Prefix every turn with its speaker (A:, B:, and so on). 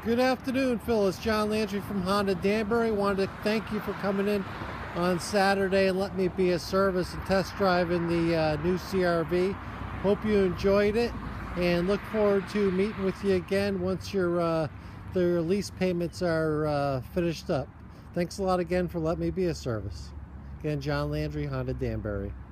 A: Good afternoon, Phil. It's John Landry from Honda Danbury. Wanted to thank you for coming in on Saturday and let me be a service and test driving the new CRV. Hope you enjoyed it and look forward to meeting with you again once the lease payments are finished up. Thanks a lot again for letting me be a service. Again, John Landry, Honda Danbury.